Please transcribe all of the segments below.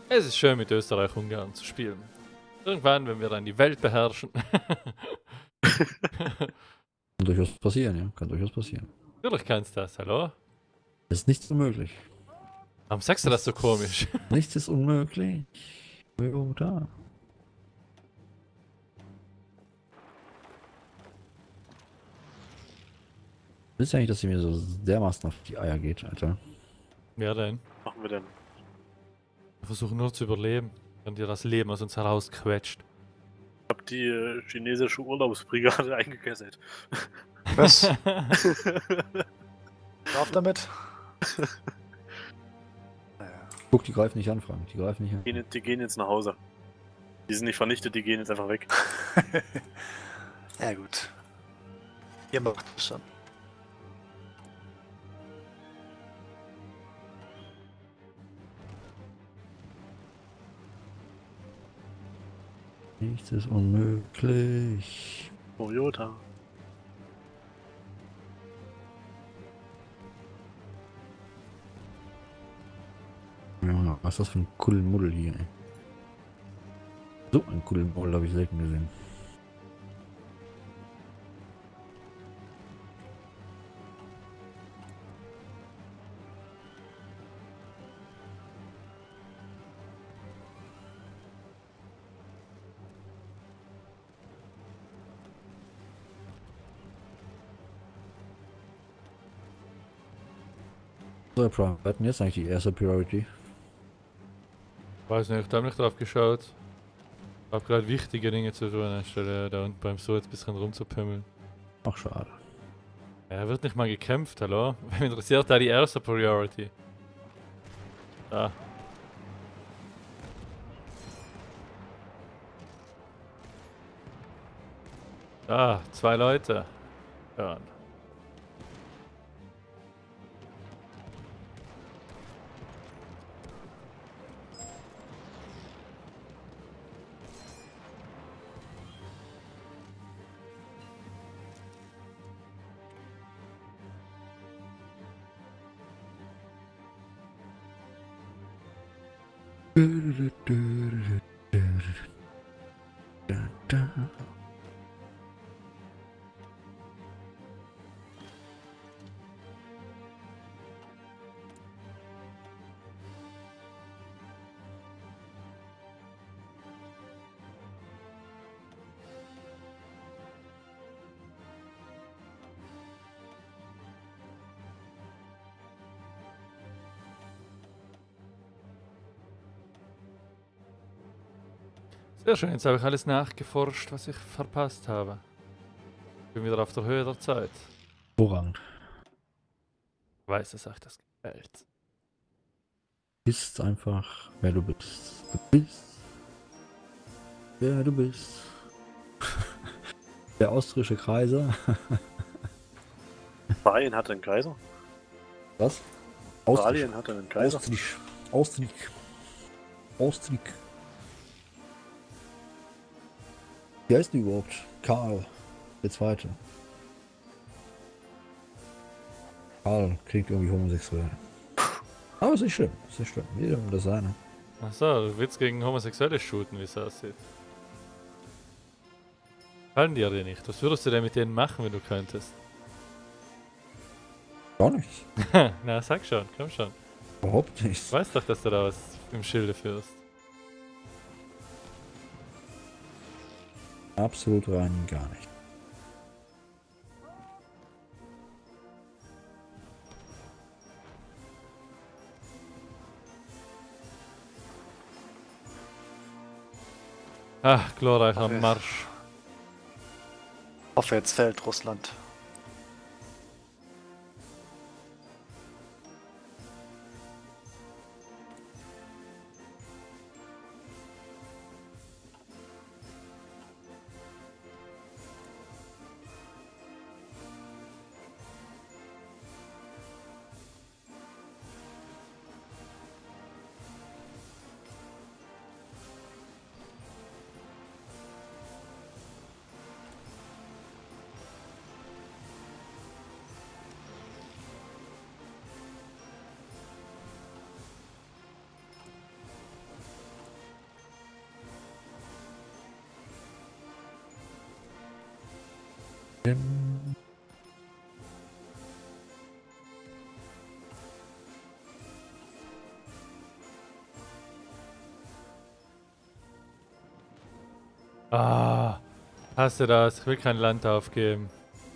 Es ist schön, mit Österreich-Ungarn zu spielen. Irgendwann, wenn wir dann die Welt beherrschen. Kann durchaus passieren, ja. Kann durchaus passieren. Natürlich kannst du das, hallo? Es ist nichts unmöglich. Warum sagst du das so komisch? Nichts ist unmöglich. Da. Wisst ihr eigentlich, dass sie mir so dermaßen auf die Eier geht, Alter? Ja, denn. Was machen wir denn? Wir versuchen nur zu überleben, wenn dir das Leben aus uns herausquetscht. Ich hab die chinesische Urlaubsbrigade eingekesselt. Was? Drauf damit? Naja. Guck, die greifen nicht an, Frank. Die greifen nicht an. Die gehen jetzt nach Hause. Die sind nicht vernichtet, die gehen jetzt einfach weg. Ja gut. Ihr macht es schon. Nichts ist unmöglich. Toyota. Ja, was ist das für ein Kuddelmuddel hier, ey? So ein Kuddelmuddel habe ich selten gesehen. So, Prime, wir hatten jetzt eigentlich die erste Priority. Weiß nicht, ich habe nicht drauf geschaut. Ich habe gerade wichtige Dinge zu tun, anstelle da unten beim Suez ein bisschen rumzupimmeln. Ach, schade. Ja, wird nicht mal gekämpft, hallo? Mich interessiert da die erste Priority. Da. Da, 2 Leute. Ja. Sehr schön, jetzt habe ich alles nachgeforscht, was ich verpasst habe. Bin wieder auf der Höhe der Zeit. Woran? Ich weiß, dass euch das gefällt. Bist einfach, wer du bist. Du bist, wer du bist. Der austrische Kaiser. Italien hatte einen Kaiser. Was? Italien hatte einen Kaiser. Austrisch. Austrick. Austrick. Wie heißt die überhaupt? Karl. Der Zweite. Karl klingt irgendwie homosexuell. Aber ist nicht schlimm. Ist nicht schlimm. Jedem das seine. Achso, du willst gegen Homosexuelle shooten, wie es aussieht. Fallen dir nicht? Was würdest du denn mit denen machen, wenn du könntest? Gar nichts. Na, sag schon, komm schon. Überhaupt nichts. Du weißt doch, dass du da was im Schilde führst. Absolut rein gar nicht. Ach, glorreicher Okay. Marsch. Hoffe, jetzt fällt Russland. Ah, hasse das. Ich will kein Land aufgeben.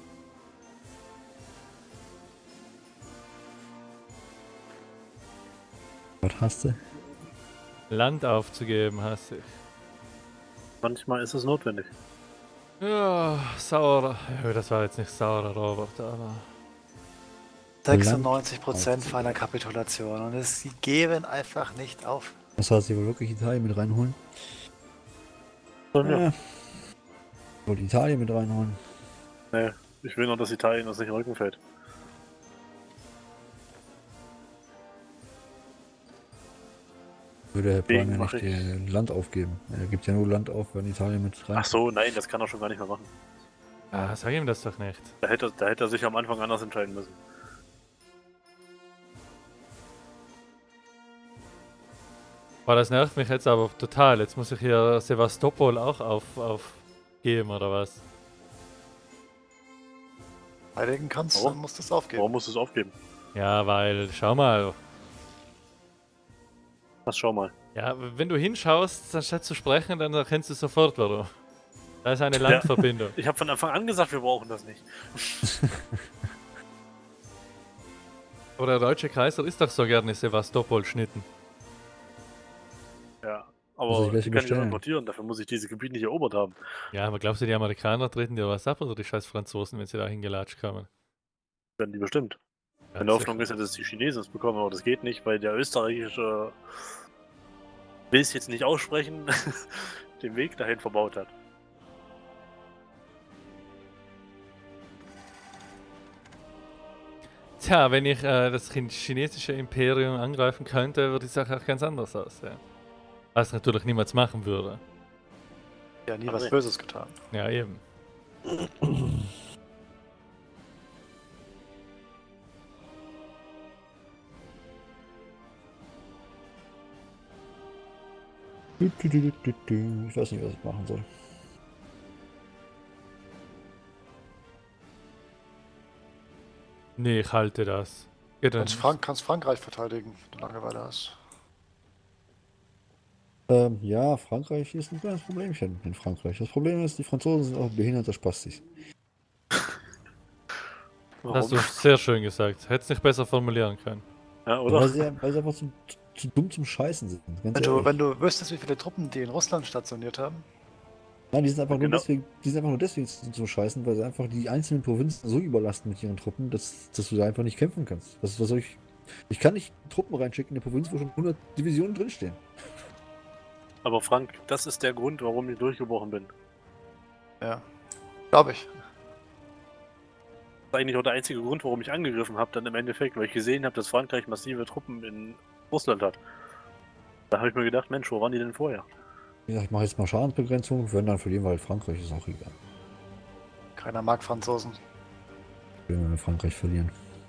Was hast du? Land aufzugeben hasse ich. Manchmal ist es notwendig. Ja, sauer. Ja, das war jetzt nicht saurer Robert, aber... 96% für eine Kapitulation und sie geben einfach nicht auf. Das heißt, sie will wirklich Italien mit reinholen? Und ja. Ich wollte Italien mit reinholen. Nee, ich will nur, dass Italien uns nicht in den Rücken fällt. Würde Herr Prime ja Deswegen nicht mach ihr Land aufgeben. Er gibt ja nur Land auf, wenn Italien mit rein. Ach so, nein, das kann er schon gar nicht mehr machen. Ah, sag ihm das doch nicht. Da hätte er sich am Anfang anders entscheiden müssen. Boah, das nervt mich jetzt aber total. Jetzt muss ich hier Sevastopol auch aufgeben, oder was? Verteidigen kannst, Warum? dann musst du es aufgeben. Warum musst du es aufgeben? Ja, weil, schau mal. Was, schau mal. Ja, wenn du hinschaust, anstatt zu sprechen, dann erkennst du sofort, warum. Da ist eine Landverbindung. Ich habe von Anfang an gesagt, wir brauchen das nicht. Aber der deutsche Kaiser ist doch so gerne Sevastopol schnitten. Ja, Muss aber ich welche die kann ich bestellen? importieren, dafür muss ich diese Gebiete nicht erobert haben. Ja, aber glaubst du, die Amerikaner treten dir was ab oder die scheiß Franzosen, wenn sie da hingelatscht kommen? Werden die bestimmt. Ja, Meine Hoffnung ist ja, dass die Chinesen es bekommen, aber das geht nicht, weil der österreichische, will es jetzt nicht aussprechen, den Weg dahin verbaut hat. Tja, wenn ich das chinesische Imperium angreifen könnte, würde die Sache auch ganz anders aussehen. Was natürlich niemals machen würde. Ja, nie Ach was nee. Böses getan. Ja, eben. Ich weiß nicht, was ich machen soll. Nee, ich halte das. Geht dann. Kannst Frankreich verteidigen, wenn du Langeweile hast. Ja, Frankreich ist ein kleines Problemchen in Frankreich. Das Problem ist, die Franzosen sind auch behinderte Spastis. Warum? Hast du sehr schön gesagt. Hättest nicht besser formulieren können. Ja, Weil oder? sie einfach zu dumm zum Scheißen sind. Ganz Wenn ehrlich. du wüsstest, wie viele Truppen die in Russland stationiert haben. Nein, die sind einfach, Genau. die sind einfach nur deswegen zum Scheißen, weil sie einfach die einzelnen Provinzen so überlasten mit ihren Truppen, dass du da einfach nicht kämpfen kannst. Was soll ich? Ich kann nicht Truppen reinschicken in eine Provinz, wo schon 100 Divisionen drinstehen. Aber Frank, das ist der Grund, warum ich durchgebrochen bin. Ja. Glaube ich. Das ist eigentlich auch der einzige Grund, warum ich angegriffen habe, dann im Endeffekt, weil ich gesehen habe, dass Frankreich massive Truppen in Russland hat. Da habe ich mir gedacht, Mensch, wo waren die denn vorher? Wie gesagt, ich mache jetzt mal Schadensbegrenzung, wenn dann verlieren wir halt Frankreich, ist auch egal. Keiner mag Franzosen. Wenn wir Frankreich verlieren.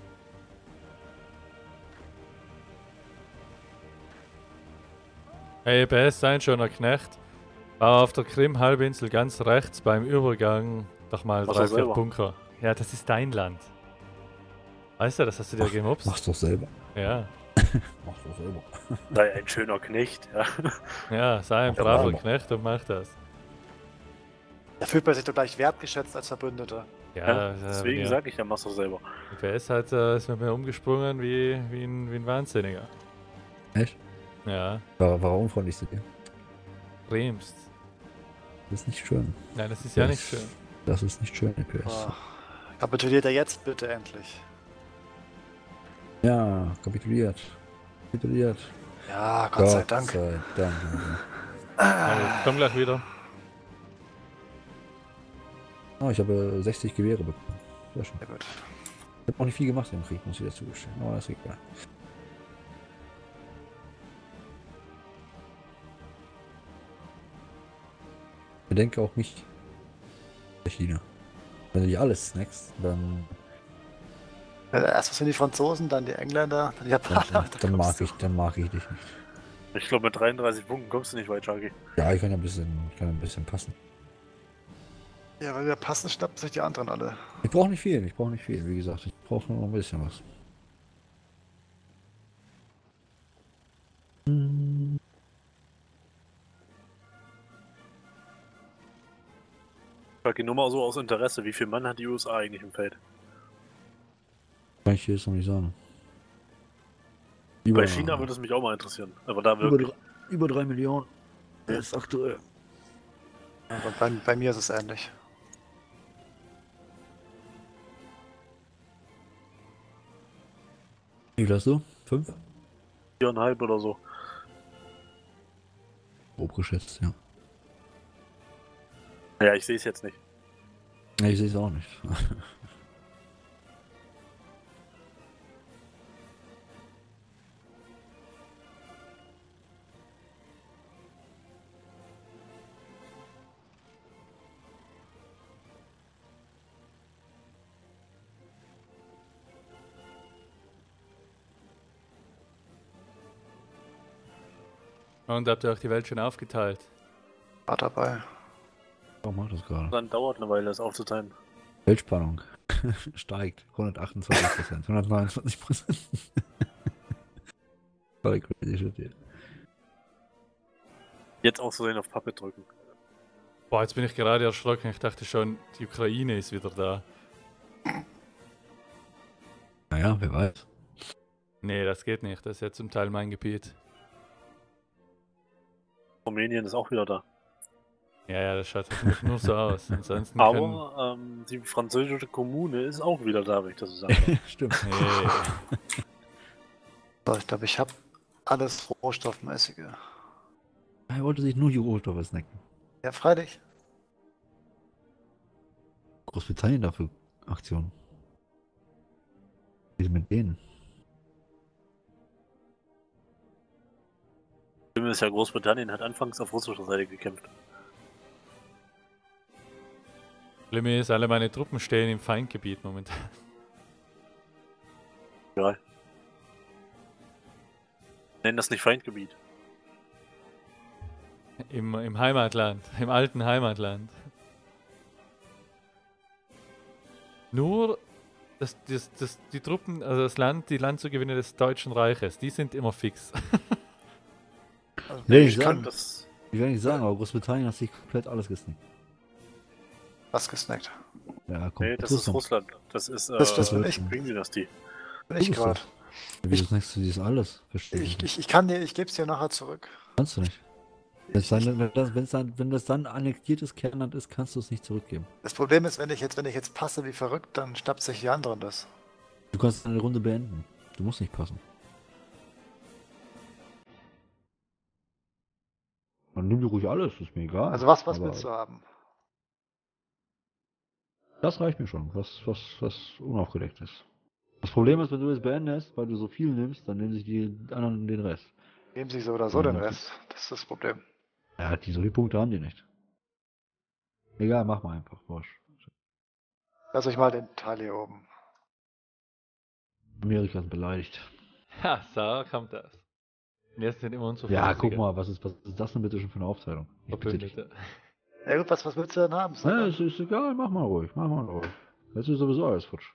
Hey, BS, ein schöner Knecht. Bau auf der Krim-Halbinsel ganz rechts beim Übergang doch mal Mach 3, doch 4 selber. Bunker. Ja, das ist dein Land. Weißt du, das hast du dir gemobst? Mach's doch selber. Ja. Mach's doch selber. Sei ein schöner Knecht, ja. Ja, sei ein Ja, braver aber- Knecht und mach das. Da fühlt man sich doch gleich wertgeschätzt als Verbündeter. Ja, Ja, deswegen ja. sage ich ja, mach's doch selber. PS hat, ist mit mir umgesprungen wie ein Wahnsinniger. Echt? Ja, War er unfreundlich zu dir? bremst. Das ist nicht schön. Nein, das ist ja Das- nicht schön. Das ist nicht schön, EPS. Oh. Kapituliert er jetzt bitte endlich. Ja, kapituliert. Kapituliert. Ja, Gott sei Dank. Sei Dank. Also, ich komm gleich wieder. Oh, ich habe 60 Gewehre bekommen. Sehr schön. Sehr gut. Ich habe auch nicht viel gemacht im Krieg, muss ich dazu gestehen. Aber ist egal. Bedenke auch mich. China. Wenn du dir alles snackst, dann, Erst was sind die Franzosen, dann die Engländer, dann die Japaner. dann mag ich dich nicht. Ich glaube, mit 33 Punkten kommst du nicht weit, Chucky. Ja, ich kann ein bisschen passen. Ja, weil wir passen, schnappen sich die anderen alle. Ich brauche nicht viel, wie gesagt. Ich brauche nur noch ein bisschen was. Hm, Ich frage nur mal so aus Interesse, wie viel Mann hat die USA eigentlich im Feld? kann ich dir jetzt noch nicht sagen. Bei China würde es mich auch mal interessieren. Aber da wirklich. Über 3 Millionen. Das ist aktuell. Aber bei mir ist es ähnlich. Wie viel hast du? 5? 4,5 oder so. Grob geschätzt, ja. Ja, ich sehe es jetzt nicht. Ja, ich sehe es auch nicht. Und habt ihr euch die Welt schon aufgeteilt? War dabei. Warum macht das gerade? Dann dauert eine Weile, das aufzuteilen. Weltspannung steigt. 128%, 129%. Voll crazy shit hier. Jetzt auch so sehen auf Puppet drücken. Boah, jetzt bin ich gerade erschrocken. Ich dachte schon, die Ukraine ist wieder da. Naja, wer weiß. Nee, das geht nicht. Das ist ja zum Teil mein Gebiet. Rumänien ist auch wieder da. Ja, ja, das schaut hoffentlich nur so aus. Ansonsten können... Aber die französische Kommune ist auch wieder da, wenn ich das so sage. Stimmt. Nee. So, ich glaube, ich habe alles Rohstoffmäßige. Er wollte sich nur die Rohstoffe snacken. Ja, freilich. Großbritannien dafür Aktionen. Wie ist mit denen? Das Schlimme ist ja, Großbritannien hat anfangs auf russischer Seite gekämpft. Schlimm ist, alle meine Truppen stehen im Feindgebiet momentan. Ja. Nennen das nicht Feindgebiet. Im Heimatland, im alten Heimatland. Nur die Truppen, also die Landzugewinne des Deutschen Reiches, die sind immer fix. Also, Nee, Ich kann sagen. das. Ich will nicht sagen, aber Großbritannien hat sich komplett alles gesnackt. was gesnackt. Ja, Nee, komplett. das ist Russland. Das ist Das bin ich. Qing-Dynastie. Bin ich Du bist gerade. Wieso snackst du dies alles? Verstehe ich nicht. Ich kann dir, ich gebe es dir nachher zurück. Kannst du nicht. Wenn das dann annektiertes Kernland ist, kannst du es nicht zurückgeben. Das Problem ist, wenn ich jetzt passe wie verrückt, dann schnappt sich die anderen das. Du kannst eine Runde beenden. Du musst nicht passen. Dann nimm dir ruhig alles, ist mir egal. Also was Aber willst du haben? das reicht mir schon, was unaufgedeckt ist. Das Problem ist, wenn du es beendest, weil du so viel nimmst, dann nehmen sich die anderen den Rest. Geben sie so oder so Ja, den das- Rest. Das ist das Problem. Ja, so viele Punkte haben die nicht. Egal, mach mal einfach, Bosch. Lass euch mal den Teil hier oben. Amerika ist beleidigt. Ha, so kommt das. Wir sind immer unzufrieden. Ja, guck mal, was ist das denn bitte schon für eine Aufteilung? Ich bitte dich. Verbündete. Ja gut, was willst du denn haben? Sag Ja, mal. ist egal, mach mal ruhig, mach mal ruhig. Jetzt ist sowieso alles futsch.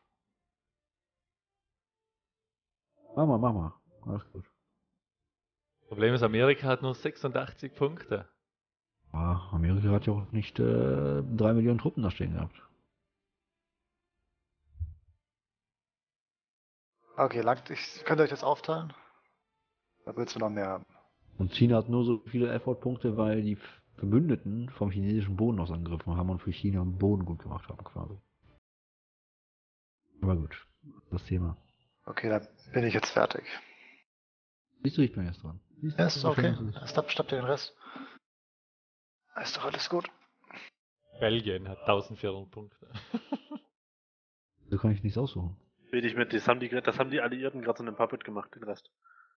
Mach mal. Alles gut. Problem ist, Amerika hat nur 86 Punkte. Ja, Amerika hat ja auch nicht 3 Millionen Truppen da stehen gehabt. Okay, könnt ihr euch das aufteilen? Da willst du noch mehr haben. Und China hat nur so viele Effort-Punkte, weil die Verbündeten vom chinesischen Boden aus angegriffen haben und für China den Boden gut gemacht haben, quasi. Aber gut, das Thema. Okay, dann bin ich jetzt fertig. Siehst du, ich bin jetzt dran. Siehst du, Ja, ist okay. wahrscheinlich ist Schnapp dir den Rest. Ist doch alles gut. Belgien hat 1400 Punkte. So kann ich nichts aussuchen. Will ich mit, das haben die Alliierten gerade so einen Puppet gemacht, den Rest.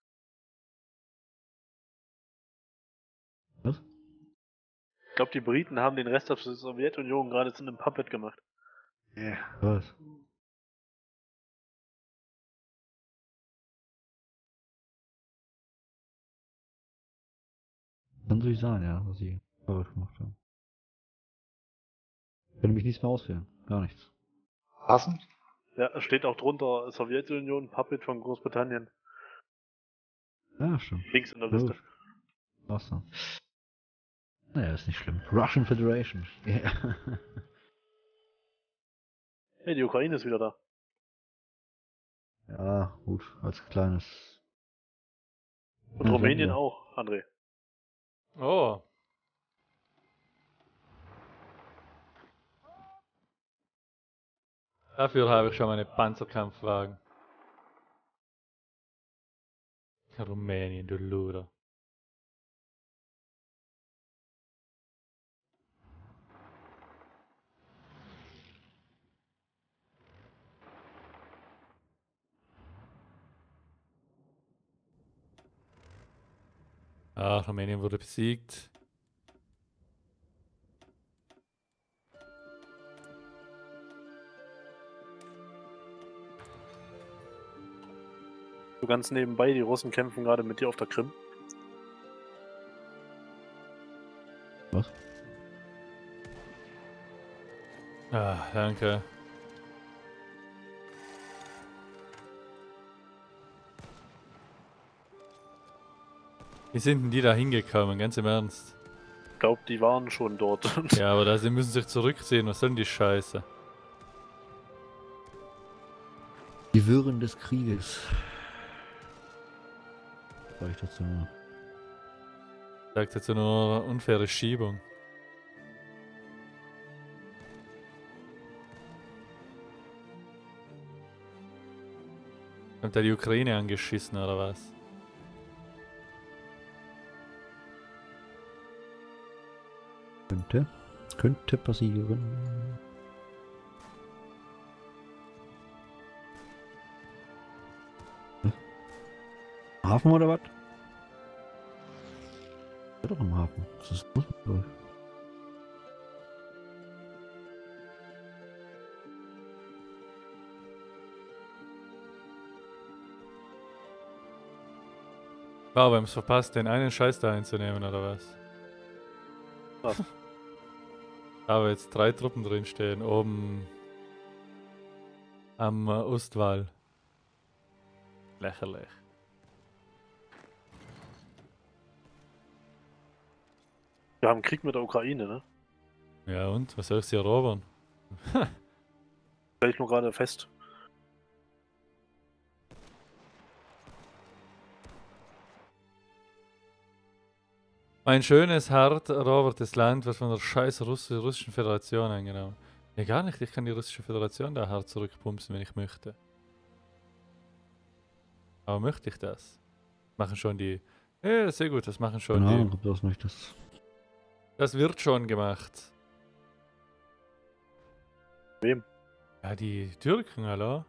Was? Ich glaube, die Briten haben den Rest der Sowjetunion gerade zu einem Puppet gemacht. Yeah. Was? Kann natürlich sein, ja, was sie falsch gemacht haben. Kann mich nichts mehr auswählen. Gar nichts. Passen? Ja, es steht auch drunter Sowjetunion, Puppet von Großbritannien. Ja, stimmt. Links in der Liste. Ach so. Naja, ist nicht schlimm. Russian Federation. Yeah. Hey, die Ukraine ist wieder da. Ja, gut, als kleines. Und Ja, Rumänien ja. auch, André. Oh. Dafür habe ich schon meine Panzerkampfwagen. Rumänien, du Luder. Ah, Rumänien wurde besiegt. So ganz nebenbei, die Russen kämpfen gerade mit dir auf der Krim. Was? Ah, danke. Wie sind denn die da hingekommen, ganz im Ernst? Ich glaube, die waren schon dort. Ja, aber sie müssen sich zurückziehen, was soll denn die Scheiße? Die Wirren des Krieges. Was sag ich dazu? Sagt jetzt nur unfaire Schiebung. Kommt da die Ukraine angeschissen oder was? Könnte passieren. Hafen oder was? Ja, doch im Hafen. Das ist Rosenburg. Wow, wir haben es verpasst, den einen Scheiß da einzunehmen, oder was? Was? Da haben jetzt 3 Truppen drin stehen, oben am Ostwall. Lächerlich. Wir haben Krieg mit der Ukraine, ne? Ja und? Was soll ich sie erobern? Stell ich nur gerade fest. Mein schönes, hart erobertes Land wird von der scheiß Russischen Föderation eingenommen. Ja, gar nicht. Ich kann die Russische Föderation da hart zurückpumpen, wenn ich möchte. Aber möchte ich das? Machen schon die... Ja, sehr gut, das machen schon Keine die... Ahnung, ob du das möchtest. Das wird schon gemacht. Wem? Ja, die Türken, hallo?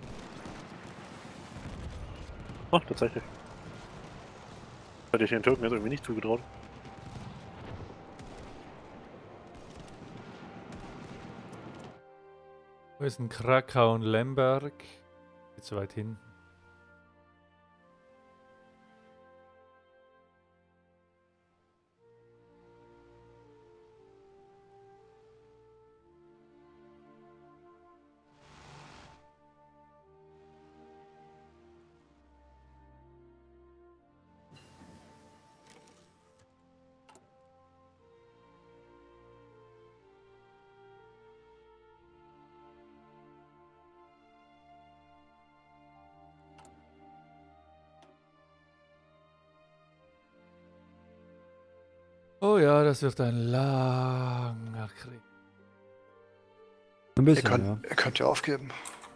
Ach, tatsächlich. Hätte ich den Türken jetzt irgendwie nicht zugetraut. Wo ist denn Krakau und Lemberg? Geht zu weit hin. Oh ja, das wird ein langer Krieg. Ein Ihr bisschen, könnt, ja. ihr könnt ja aufgeben.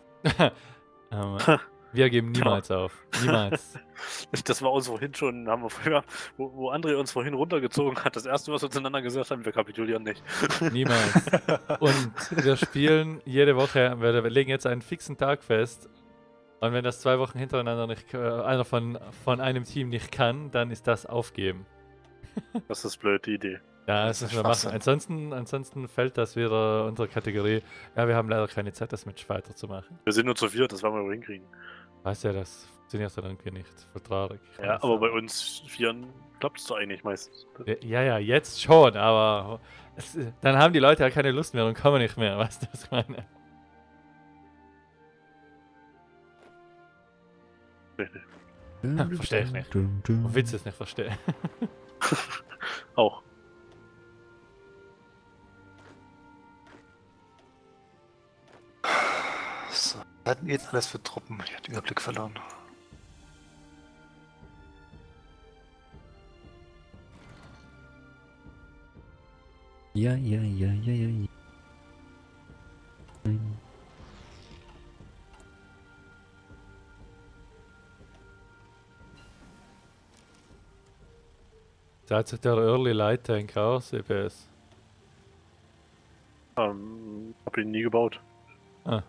Wir geben niemals auf. Niemals. Das war uns vorhin schon, haben wir früher, wo André uns vorhin runtergezogen hat. Das erste, was wir zueinander gesagt haben, wir kapitulieren nicht. Niemals. Und wir spielen jede Woche, wir legen jetzt einen fixen Tag fest. Und wenn das 2 Wochen hintereinander nicht, einer von einem Team nicht kann, dann ist das Aufgeben. Das ist blöd, die Idee. Ja, Das das ist müssen wir machen. Schwachsinn. Ansonsten fällt das wieder unter Kategorie. Ja, wir haben leider keine Zeit, das Match weiterzumachen. Wir sind nur zu viert, das werden wir wohl hinkriegen. Weißt ja, das funktioniert dann irgendwie nicht. Voll traurig. Ja, aber bei uns Vieren klappt es doch eigentlich meistens. Ja, ja, jetzt schon, aber dann haben die Leute ja keine Lust mehr und kommen nicht mehr, weißt du, was ich meine? Verstehe ich nicht. Du willst es nicht verstehen. Auch. So, was hatten wir jetzt alles für Truppen? Ich habe den Überblick verloren. Ja. Da hat sich der Early Light Tank aus, EPS. Hab ihn nie gebaut. Ah.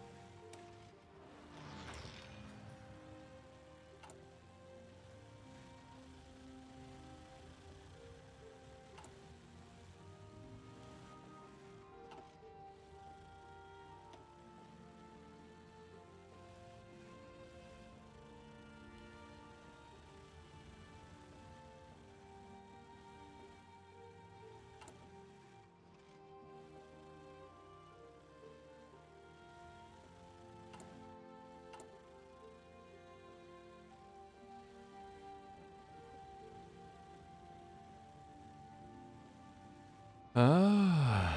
Ah.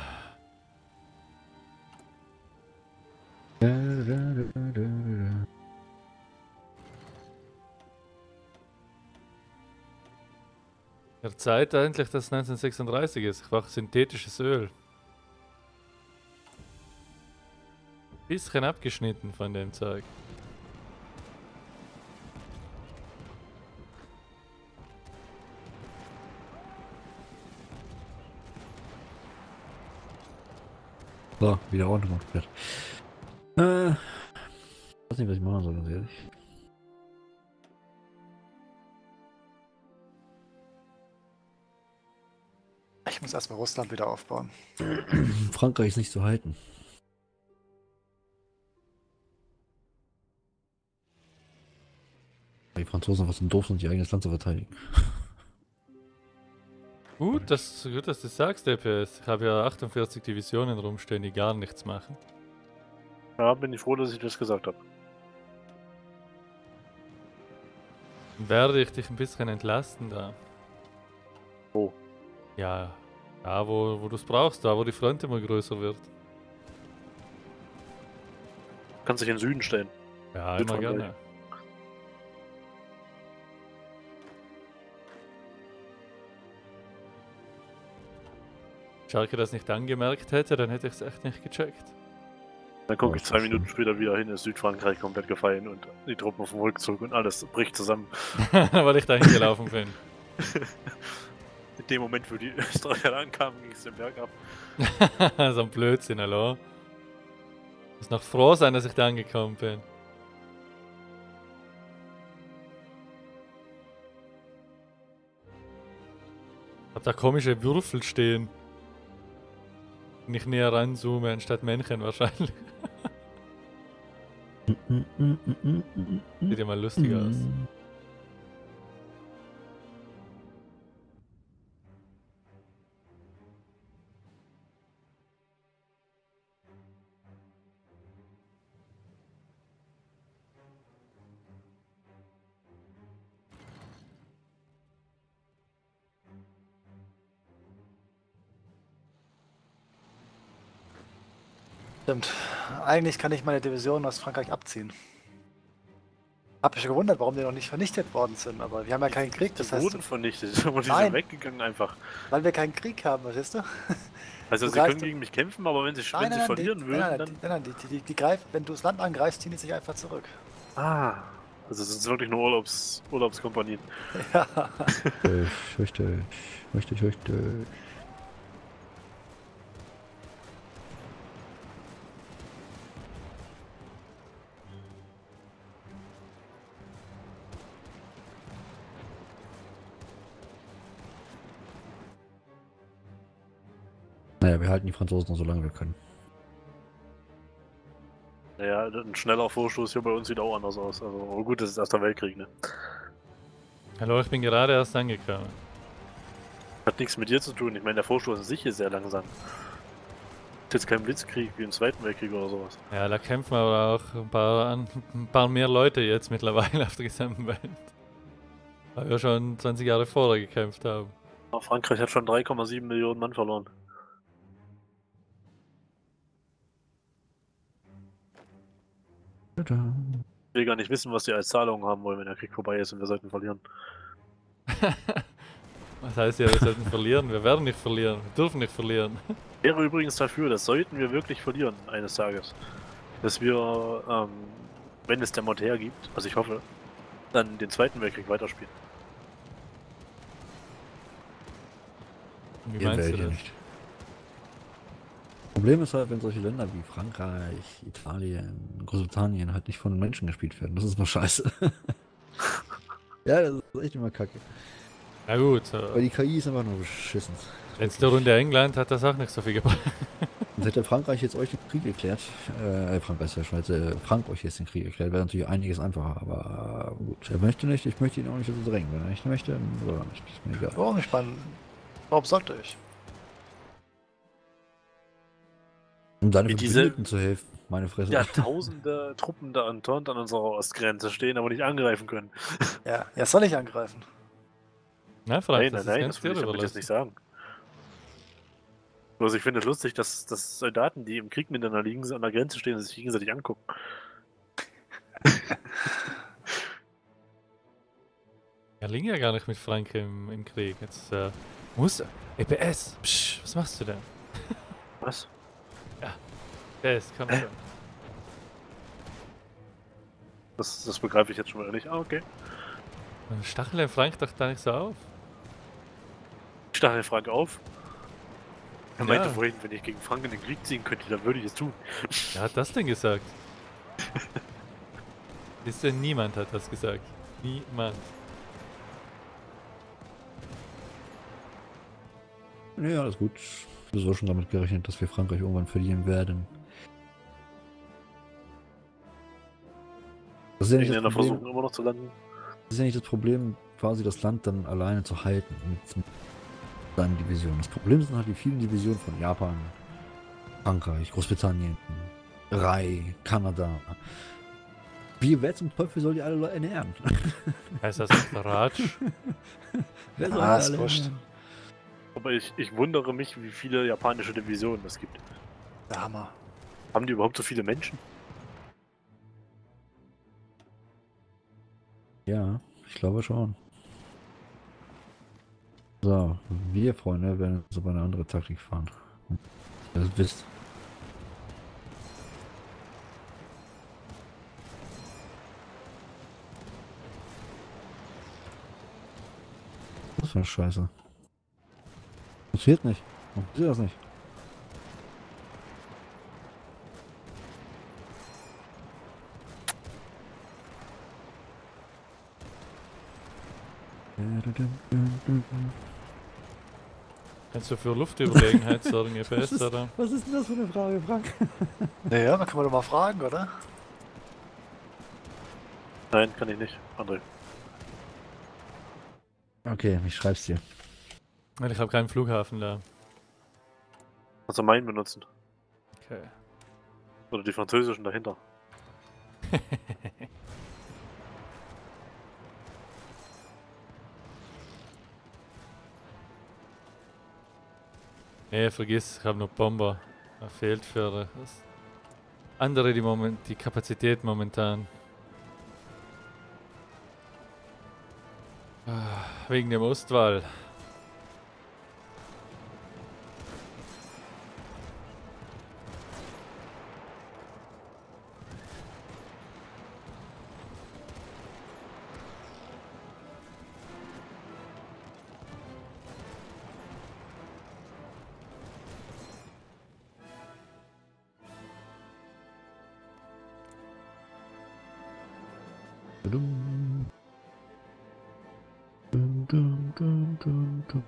Der Zeit eigentlich, dass es 1936 ist. Ich brauche synthetisches Öl. Bisschen abgeschnitten von dem Zeug. So, wieder runter gemacht. Ich weiß nicht, was ich machen soll, ganz ehrlich. Ich muss erstmal Russland wieder aufbauen. Frankreich ist nicht zu halten. Die Franzosen was doof sind, ihr eigenes Land zu verteidigen. Gut, dass du das sagst, DPS. Ich habe ja 48 Divisionen rumstehen, die gar nichts machen. Ja, bin ich froh, dass ich das gesagt habe. Dann werde ich dich ein bisschen entlasten da. Wo? Ja, da wo du es brauchst, da wo die Front immer größer wird. Kannst dich in den Süden stellen. Ja, Gut immer von gerne. Schalke das nicht angemerkt hätte, dann hätte ich es echt nicht gecheckt. Dann gucke Oh, ich 2 schön. Minuten später wieder hin, ist Südfrankreich komplett gefallen und die Truppen vom Rückzug und alles bricht zusammen. Weil ich da hingelaufen bin. In dem Moment, wo die Österreicher ankamen, ging es den Berg ab. So ein Blödsinn, hallo. Muss noch froh sein, dass ich da angekommen bin. Hab da komische Würfel stehen. Wenn ich näher ranzoome, anstatt Männchen wahrscheinlich. Sieht ja mal lustig aus. Stimmt. Eigentlich kann ich meine Division aus Frankreich abziehen. Hab mich gewundert, warum die noch nicht vernichtet worden sind, aber wir haben ja keinen Krieg, das Die heißt, wurden vernichtet, aber die Nein. sind weggegangen einfach. weil wir keinen Krieg haben, verstehst du? Also Du sie können greifst- gegen mich kämpfen, aber wenn sie Nein, verlieren die, würden, nein, dann... nein, die greifen, wenn du das Land angreifst, ziehen die sich einfach zurück. Ah. Also es sind wirklich nur Urlaubskompanien. Ja. Richtig. Naja, wir halten die Franzosen noch so lange wir können. Naja, ein schneller Vorstoß hier bei uns sieht auch anders aus. Also, aber gut, das ist Erster Weltkrieg, ne? Hallo, ich bin gerade erst angekommen. Hat nichts mit dir zu tun. Ich meine, der Vorstoß an sich ist sehr langsam. Ist jetzt kein Blitzkrieg wie im Zweiten Weltkrieg oder sowas. Ja, da kämpfen aber auch ein paar mehr Leute jetzt mittlerweile auf der gesamten Welt. Weil wir schon 20 Jahre vorher gekämpft haben. Aber Frankreich hat schon 3,7 Millionen Mann verloren. Tada. Ich will gar nicht wissen, was die als Zahlungen haben wollen, wenn der Krieg vorbei ist und wir sollten verlieren. Was heißt ja, wir sollten verlieren? Wir werden nicht verlieren. Wir dürfen nicht verlieren. Wäre übrigens dafür, das sollten wir wirklich verlieren eines Tages. Dass wir, wenn es der Mod hergibt, was ich hoffe, dann den Zweiten Weltkrieg weiterspielen. Wie Ihr meinst du wählt ja das? nicht. Problem ist halt, wenn solche Länder wie Frankreich, Italien, Großbritannien halt nicht von Menschen gespielt werden. Das ist mal scheiße. Ja, das ist echt immer kacke. Na gut, Weil die KI ist einfach nur beschissen. letzte Runde England hat das auch nicht so viel gebracht. Und hätte Frankreich jetzt euch den Krieg erklärt, Frankreich, der Schweiz, Frank euch jetzt den Krieg erklärt, wäre natürlich einiges einfacher. Aber gut, er möchte nicht, ich möchte ihn auch nicht so drängen. Wenn er nicht möchte, dann soll er nicht. Ist mir egal. Warum nicht, Mann? Warum sollte ich? Um deine Wie diese- Verbündeten zu helfen, meine Fresse. Ja, tausende Truppen der Entente an unserer Ostgrenze stehen, aber nicht angreifen können. Ja, er soll ich angreifen. Na, Frank, Nein, das nein, nein, ist das ganz will dir ich damit jetzt überlassen. nicht sagen. Bloß ich finde es lustig, dass Soldaten, die im Krieg miteinander liegen, an der Grenze stehen und sich gegenseitig angucken. Er liegt ja gar nicht mit Frank im Krieg. Jetzt muss EPS. Psch, was machst du denn? Was? EPS, komm schon. Das begreife ich jetzt schon mal nicht. Ah, okay. Stachel den Frank doch da nicht so auf. Ich stachel Frank auf. Er Ja. meinte vorhin, wenn ich gegen Frank in den Krieg ziehen könnte, dann würde ich es tun. Wer hat das denn gesagt? Ist denn niemand hat das gesagt. Niemand. Ja, alles gut. Ich habe schon damit gerechnet, dass wir Frankreich irgendwann verlieren werden. Das ist ja Die nicht das Engländer Problem. versuchen immer noch zu landen. Das ist ja nicht das Problem, quasi das Land dann alleine zu halten mit seinen Divisionen. Das Problem sind halt die vielen Divisionen von Japan, Frankreich, Großbritannien, Rai, Kanada. Wer zum Teufel soll die alle Leute ernähren? Heißt das nicht Ratsch? Wer soll Ah, die ist alle wurscht. ernähren? Aber ich wundere mich, wie viele japanische Divisionen es gibt. Der Hammer. Haben die überhaupt so viele Menschen? Ja, ich glaube schon. So, wir Freunde werden jetzt aber eine andere Taktik fahren. Das wisst. Was für eine Scheiße. Passiert nicht. Warum passiert das nicht? Kannst du für Luftüberlegenheit sorgen, EPS, ist- oder? Was ist denn das für eine Frage, Frank? Naja, dann kann man doch mal fragen, oder? Nein, kann ich nicht. André. Okay, ich schreib's dir. Weil ich habe keinen Flughafen da. Kannst du meinen benutzen. Okay. Oder die französischen dahinter. Nee, vergiss, ich habe nur Bomber. Da fehlt für das andere die Kapazität momentan. Wegen dem Ostwall. Dum. Dum, dum, dum, dum, dum.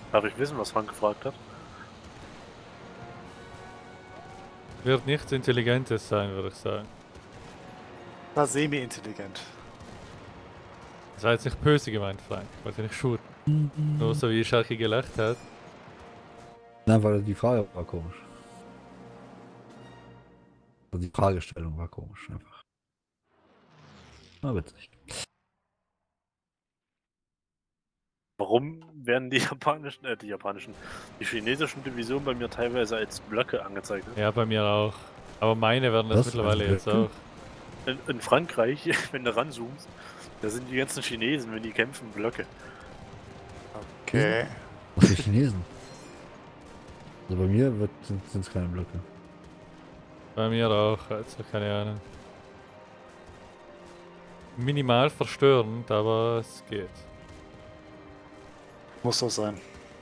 Darf ich wissen, was Frank gefragt hat? Wird nichts Intelligentes sein, würde ich sagen. War semi-intelligent. Das war jetzt nicht böse gemeint, Frank. Ich wollte nicht shooten. Nur so wie Schalke gelacht hat. Nein, weil die Frage war komisch. Also die Fragestellung war komisch, einfach. Na, witzig. Warum werden die die chinesischen Divisionen bei mir teilweise als Blöcke angezeigt? Ne? Ja, bei mir auch. Aber meine werden das Was? mittlerweile Also jetzt Blöcke? auch. In Frankreich, wenn du ranzoomst, da sind die ganzen Chinesen, wenn die kämpfen, Blöcke. Okay. Was für Chinesen? Also bei mir sind es keine Blöcke. Bei mir auch, also keine Ahnung. Minimal verstörend, aber es geht. Muss so sein.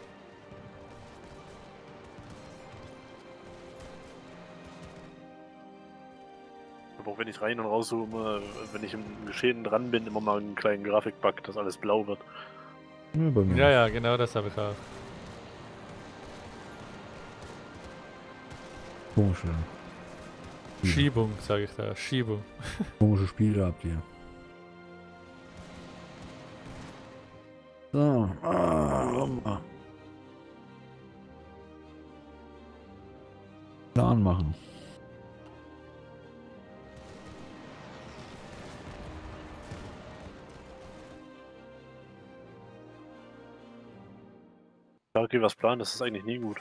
Aber auch wenn ich rein und rauszoome, wenn ich im Geschehen dran bin, immer mal einen kleinen Grafikbug, dass alles blau wird. Ja, bei mir Ja, nicht. ja, genau das habe ich auch. Komische, Schiebung, sage ich da. Schiebung. komische Spiele habt ihr. So. Plan machen. Ja, okay, was planen, das ist eigentlich nie gut.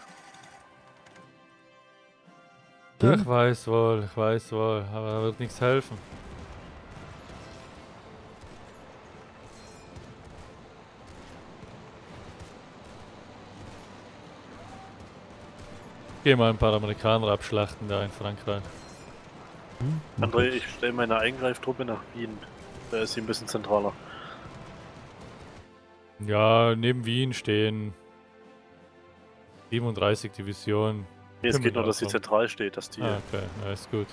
Ja? Ich weiß wohl, aber da wird nichts helfen. Geh mal ein paar Amerikaner abschlachten da in Frankreich. Mach André, ich. ich stelle meine Eingreiftruppe nach Wien. Da ist sie ein bisschen zentraler. Ja, neben Wien stehen 37 Divisionen. Nee, es Kümmern geht nur, wir dass sie drum. zentral steht, dass die. Ah, okay, ja, ist gut.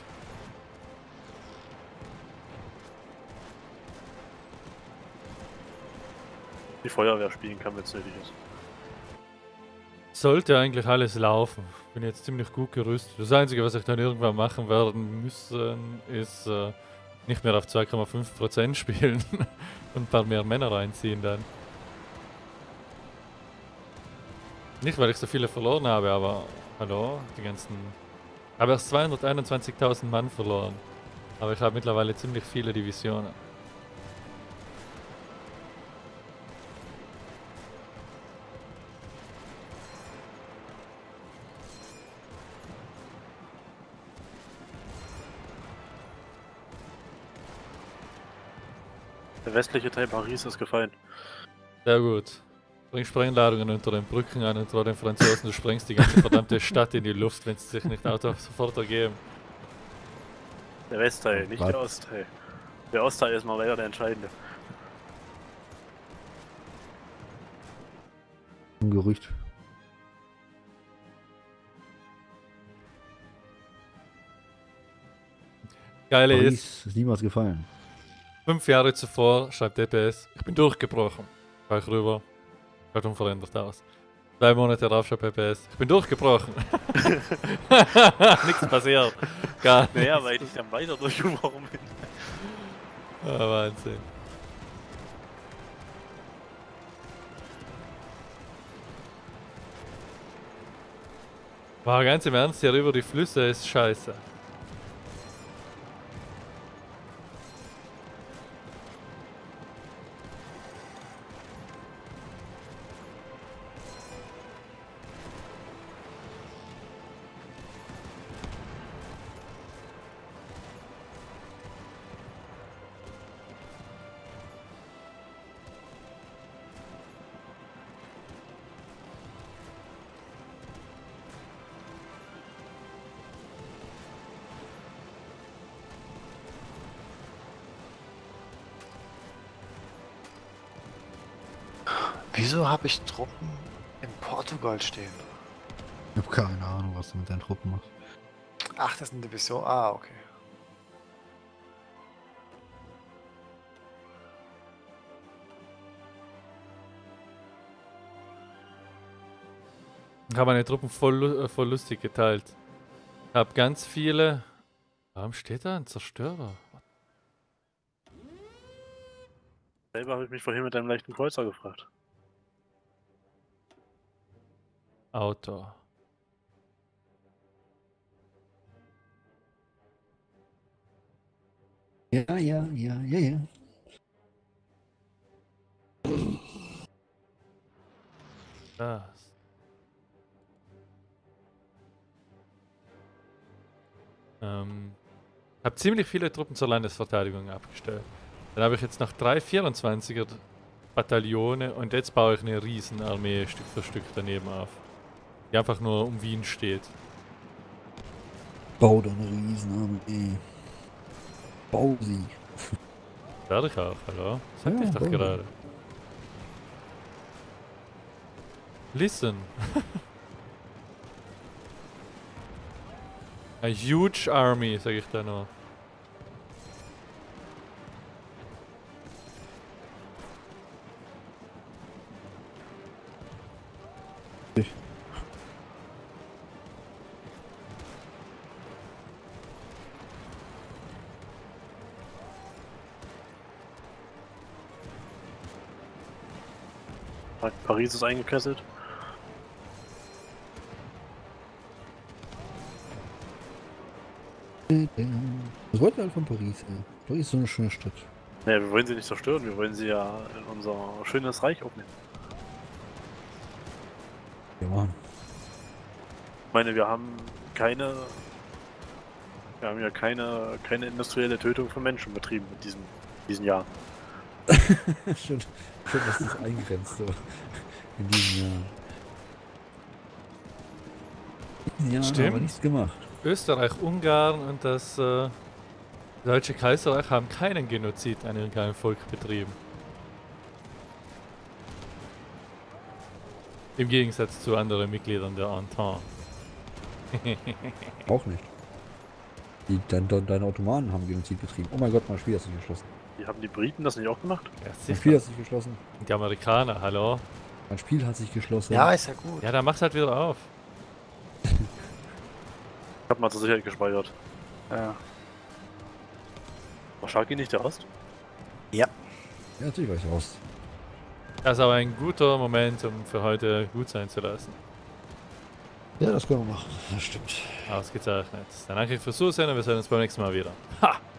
Die Feuerwehr spielen kann, wenn es nötig ist. Sollte eigentlich alles laufen. Bin jetzt ziemlich gut gerüstet. Das Einzige, was ich dann irgendwann machen werden müssen, ist nicht mehr auf 2,5% spielen und ein paar mehr Männer reinziehen dann. Nicht, weil ich so viele verloren habe, aber hallo, die ganzen... habe erst 221.000 Mann verloren. Aber ich habe mittlerweile ziemlich viele Divisionen. Der westliche Teil Paris ist gefallen. Sehr gut. Bring Sprengladungen unter den Brücken an und trau den Franzosen, du sprengst die ganze verdammte Stadt in die Luft, wenn sie sich nicht sofort ergeben. Der Westteil, nicht Bleib- der Ostteil. Der Ostteil ist mal leider der entscheidende. Ein Gerücht. Geile ist, Paris ist niemals gefallen. 5 Jahre zuvor schreibt DPS, ich bin durchgebrochen. Schau ich rüber, schaut unverändert aus. 2 Monate darauf schreibt PPS, ich bin durchgebrochen. Nichts passiert. Gar nichts. Naja, weil ich dann weiter durchgebrochen bin. Ah, Wahnsinn. War ganz im Ernst, hier über die Flüsse ist scheiße. Wieso habe ich Truppen in Portugal stehen? Ich habe keine Ahnung, was du mit deinen Truppen machst. Ach, das ist eine Division. Ah, okay. Ich habe meine Truppen voll lustig geteilt. Ich habe ganz viele... Warum steht da ein Zerstörer? Selber habe ich mich vorhin mit einem leichten Kreuzer gefragt. Auto. Ja, ja, ja, ja, ja. Das. Habe ziemlich viele Truppen zur Landesverteidigung abgestellt. Dann habe ich jetzt noch 3 24er Bataillone und jetzt baue ich eine Riesenarmee Stück für Stück daneben auf. Die einfach nur um Wien steht. Bau doch eine Riesenarmee. Bau sie. Werde ich auch, hallo? Sagte Ja, ich doch bau gerade. Listen. A huge army, sag ich da nur. Paris ist eingekesselt. Was wollt ihr alle von Paris, ey? Paris ist so eine schöne Stadt. Naja, wir wollen sie nicht zerstören, wir wollen sie ja in unser schönes Reich aufnehmen. Ja, Mann. Ich meine, wir haben ja keine industrielle Tötung von Menschen betrieben mit diesem Jahr. Schön, dass du es eingrenzt, so. In diesem Jahr. Ja, Stimmt. aber nichts gemacht. Österreich, Ungarn und das Deutsche Kaiserreich haben keinen Genozid an irgendeinem Volk betrieben. Im Gegensatz zu anderen Mitgliedern der Entente. Auch nicht. Deine Ottomanen haben Genozid betrieben. Oh mein Gott, mein Spiel hat sich geschlossen. Die haben die Briten das nicht auch gemacht? Ja, Mein Spiel sicher. hat sich geschlossen. Die Amerikaner, hallo? Mein Spiel hat sich geschlossen. Ja, ist ja gut. Ja, dann mach's halt wieder auf. Ich hab mal zur Sicherheit gespeichert. Ja. War Sharky nicht der Ost? Ja, natürlich war ich raus. Das ist aber ein guter Moment, um für heute gut sein zu lassen. Ja, das können wir machen. Das stimmt. Ausgezeichnet. Dann danke fürs Zusehen und wir sehen uns beim nächsten Mal wieder. Ha!